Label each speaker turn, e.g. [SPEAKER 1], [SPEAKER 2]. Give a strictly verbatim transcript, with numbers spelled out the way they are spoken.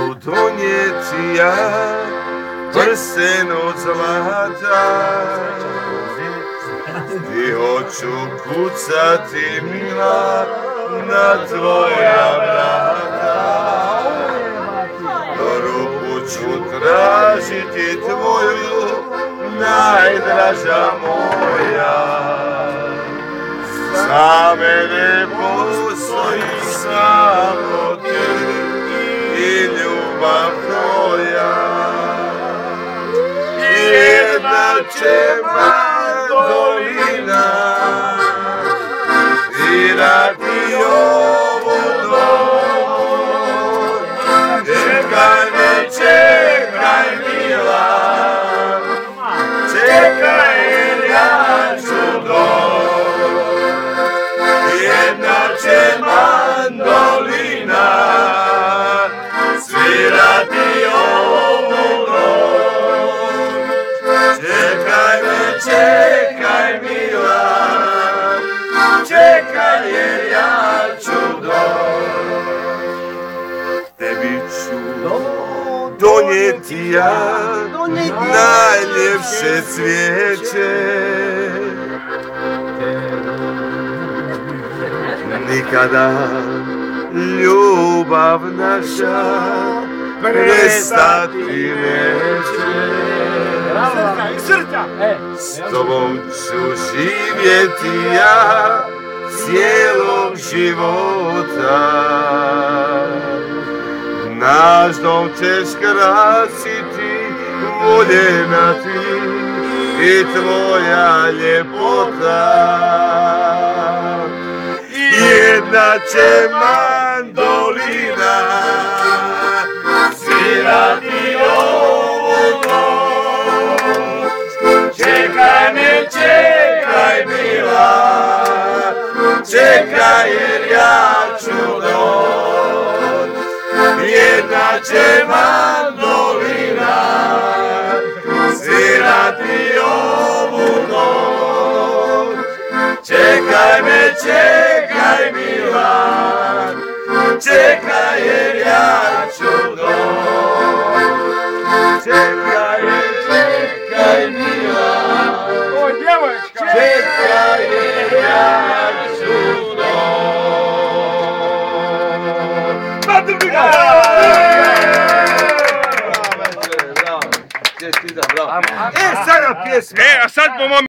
[SPEAKER 1] ću donijeti ja prsten od zlata i hoću kucati mila na tvoja vrata. Ruku ću tražiti tvoju, najdraža moja. Za mene postoji samo ti i ljubav tvoja. Jedna će mandolina svirati ovu noć. Čekaj me, čekaj mila, čekaj jer ja ću doć. Jedna će mandolina svirati ovu noć. Čekaj me, čekaj mila, čekaj jer ja ću doć. Tebi ću donijeti ja najljepše cvijeće. Nikada ljubav naša prestati neće. S tobom ću živjeti ja cijelog života. Naš dom ćeš krasiti, voljena ti i tvoja ljepota. Jedna će mandolina svirati ovu noć. Čekaj me, čekaj mila, čekaj jer ja ću doć. Jedna će mandolina svirati ovu noć. Čekaj me, čekaj mila, čekaj jer ja ću doć. Čekaj me, čekaj mila, čekaj jer ja ću doć. E, sada pjesma.
[SPEAKER 2] E, a sad po mom